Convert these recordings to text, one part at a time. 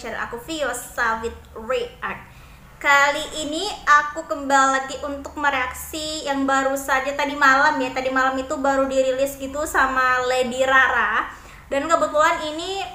channel aku Viosa with React. Kali ini aku kembali lagi untuk mereaksi yang baru saja tadi malam ya. Tadi malam itu baru dirilis gitu sama Lady Rara. Dan kebetulan ini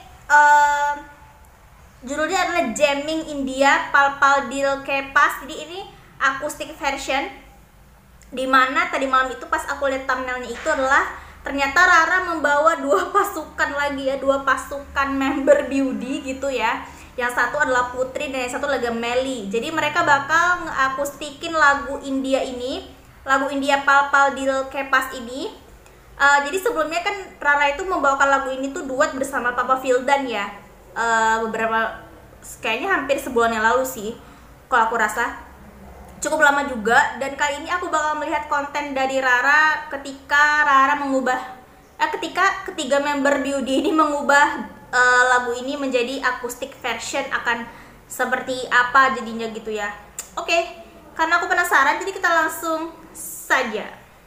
judulnya adalah Jamming India Pal Pal Dil Ke Paas. Jadi ini acoustic version, dimana tadi malam itu pas aku lihat thumbnailnya itu adalah ternyata Rara membawa dua pasukan lagi ya, dua pasukan member Beauty gitu ya. Yang satu adalah Putri dan yang satu lagi Melly. Jadi mereka bakal ngeakustikin lagu India ini, lagu India Pal Pal Dil Ke Paas ini. Jadi sebelumnya kan Rara itu membawakan lagu ini tuh duet bersama Papa Vildan ya. Beberapa, kayaknya hampir sebulan yang lalu sih, kalau aku rasa cukup lama juga. Dan kali ini aku bakal melihat konten dari Rara ketika Rara mengubah ketika ketiga member Beauty ini mengubah lagu ini menjadi acoustic version. Akan seperti apa jadinya gitu ya. Oke, karena aku penasaran, jadi kita langsung saja.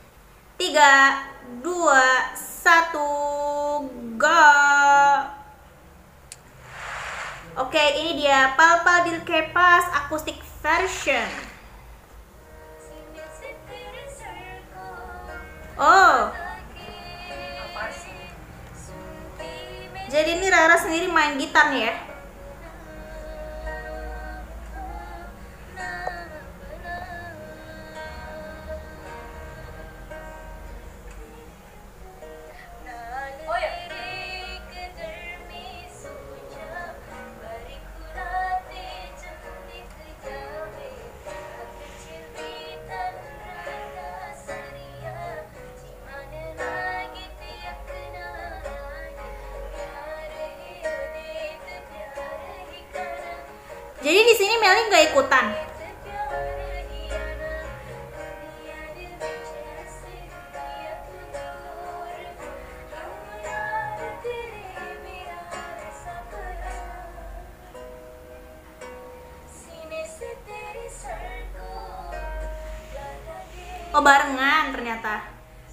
3, 2, 1, go. Oke, ini dia Pal Pal Dil Ke Paas acoustic version. Oh, jadi ini Rara sendiri main gitar nih ya. Jadi di sini Melly nggak ikutan. Oh, barengan ternyata.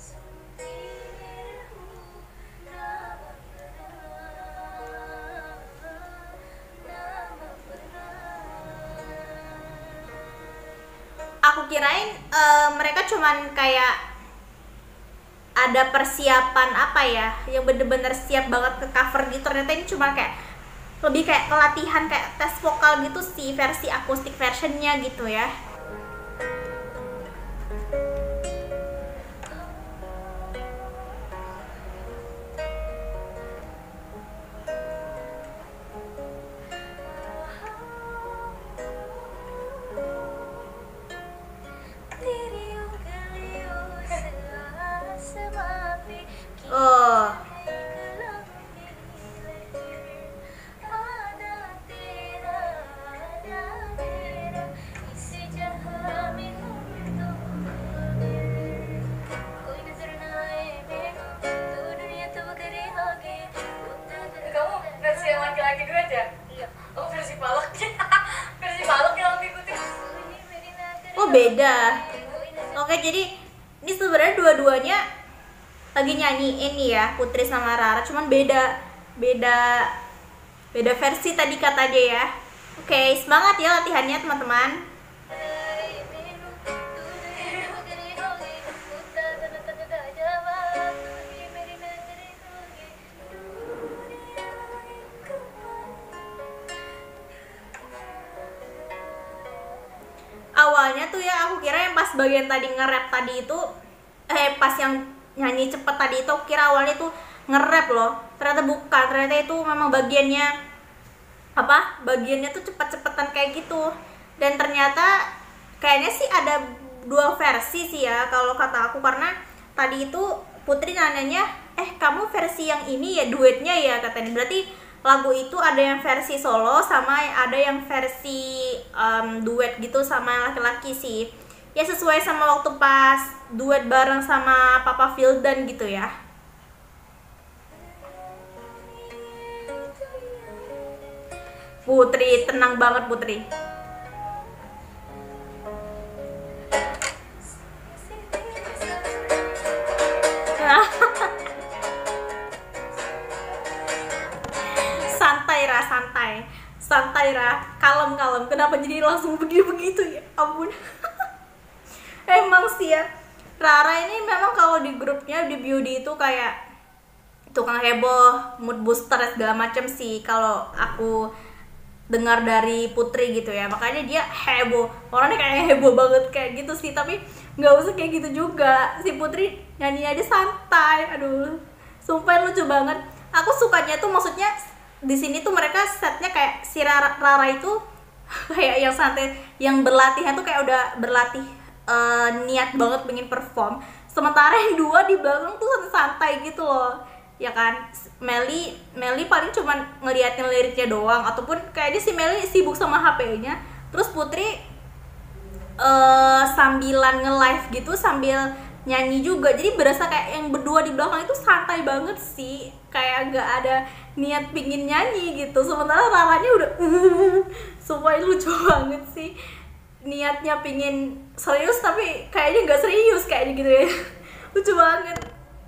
Aku kirain mereka cuman kayak ada persiapan apa ya, yang bener-bener siap banget ke cover gitu. Ternyata ini cuma kayak lebih kayak pelatihan, kayak tes vokal gitu sih, versi acoustic versionnya gitu ya. Oh, kamu versi yang laki-laki dulu aja? Iya. Oh, versi baloknya. Versi balok yang aku ikutin. oh beda. Oke, jadi ini sebenarnya dua-duanya lagi nyanyiin nih ya, Putri sama Rara, cuman beda versi tadi katanya ya. Oke, semangat ya latihannya teman-teman. Awalnya tuh ya aku kira yang pas bagian tadi nge-rap tadi itu pas yang nyanyi cepet tadi itu aku kira awalnya tuh nge-rap loh. Ternyata bukan, ternyata itu memang bagiannya tuh cepet-cepetan kayak gitu. Dan ternyata kayaknya sih ada dua versi sih ya kalau kata aku, karena tadi itu Putri nanyanya, kamu versi yang ini ya, duetnya ya katanya. Berarti lagu itu ada yang versi solo sama ada yang versi duet gitu sama yang laki-laki sih. Ya sesuai sama waktu pas duet bareng sama Papa Vildan gitu ya. Putri, tenang banget Putri. kalem. Kenapa jadi langsung begitu ya ampun. Emang sih ya, Rara ini memang kalau di grupnya di beauty itu kayak tukang heboh, mood booster segala macam sih kalau aku dengar dari Putri gitu ya. Makanya dia heboh, orangnya kayak heboh banget kayak gitu sih. Tapi nggak usah kayak gitu juga, si Putri nyanyi aja santai. Aduh, sumpah lucu banget. Aku sukanya tuh maksudnya di sini tuh mereka setnya kayak si Rara itu kayak yang santai, yang berlatihnya tuh kayak udah berlatih niat banget pengen perform. Sementara yang dua di belakang tuh santai gitu loh, ya kan. Melly paling cuman ngeliatin liriknya doang, ataupun kayaknya si Melly sibuk sama HP-nya. Terus Putri sambilan nge-live gitu sambil nyanyi juga. Jadi berasa kayak yang berdua di belakang itu santai banget sih, kayak gak ada niat pingin nyanyi gitu. Sementara Raranya udah sumpah lucu banget sih, niatnya pingin serius tapi kayaknya gak serius kayaknya gitu ya. Lucu banget.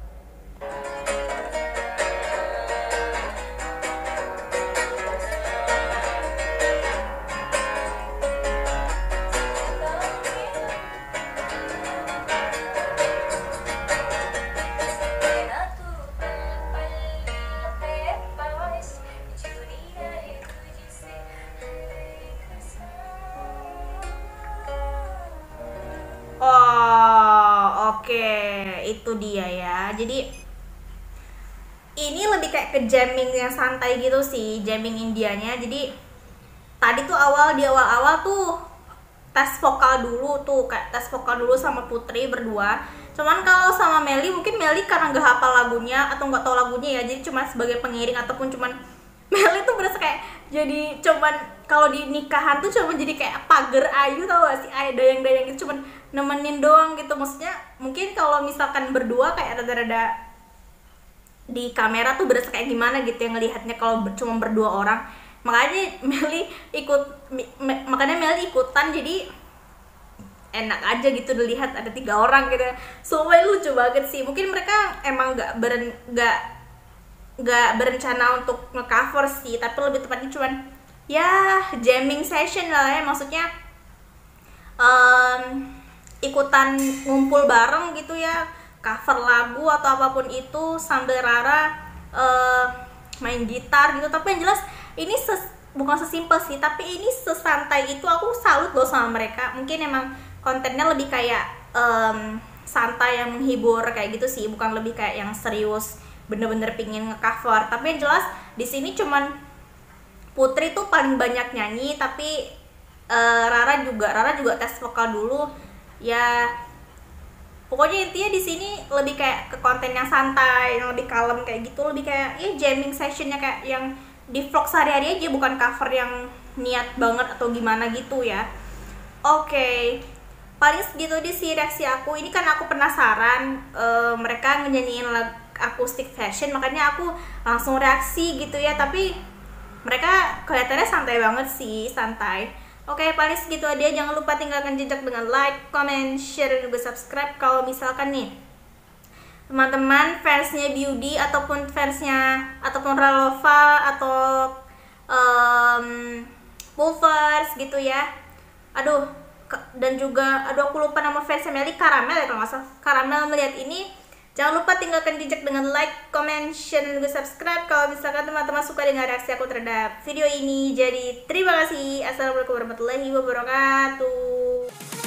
Oh, oke, itu dia ya. Jadi ini lebih kayak ke jamming yang santai gitu sih, jamming Indianya. Jadi tadi tuh di awal-awal tuh tes vokal dulu tuh, kayak tes vokal dulu sama Putri berdua. Cuman kalau sama Melly, mungkin Melly karena nggak hafal lagunya atau nggak tahu lagunya ya, jadi cuma sebagai pengiring ataupun cuman Melly tuh berasa kayak jadi cuman kalau di nikahan tuh cuma jadi kayak pagar ayu, tau gak sih, dayang-dayang gitu, cuman nemenin doang gitu. Maksudnya mungkin kalau misalkan berdua kayak rada-rada di kamera tuh berasa kayak gimana gitu yang ngelihatnya kalau cuma berdua orang. Makanya Melly ikutan, jadi enak aja gitu dilihat ada 3 orang gitu. Soalnya lucu banget sih. Mungkin mereka emang nggak berencana untuk ngecover sih, tapi lebih tepatnya cuman ya jamming session lah ya. Maksudnya ikutan ngumpul bareng gitu ya, cover lagu atau apapun itu sambil Rara main gitar gitu. Tapi yang jelas ini bukan sesimpel sih, tapi ini sesantai itu. Aku salut loh sama mereka. Mungkin emang kontennya lebih kayak santai yang menghibur kayak gitu sih, bukan lebih kayak yang serius bener-bener pingin ngecover. Tapi yang jelas di sini cuman Putri tuh paling banyak nyanyi, tapi Rara juga tes vokal dulu ya. Pokoknya intinya di sini lebih kayak ke konten yang santai, yang lebih kalem kayak gitu, lebih kayak ya jamming sessionnya kayak yang di vlog sehari-hari aja, bukan cover yang niat banget atau gimana gitu ya. Oke, paling segitu di sih reaksi aku. Ini kan aku penasaran mereka nyanyiin lagu akustik version, makanya aku langsung reaksi gitu ya. Tapi mereka kelihatannya santai banget sih, santai. Oke, paling segitu aja. Jangan lupa tinggalkan jejak dengan like, comment, share, dan juga subscribe. Kalau misalkan nih teman-teman fansnya Beauty ataupun Ralova atau Movers gitu ya. Dan juga aku lupa nama fansnya Melly, Caramel ya kalau nggak salah. Caramel melihat ini, jangan lupa tinggalkan jejak dengan like, comment, share, dan juga subscribe kalau misalkan teman-teman suka dengan reaksi aku terhadap video ini. Jadi terima kasih. Assalamualaikum warahmatullahi wabarakatuh.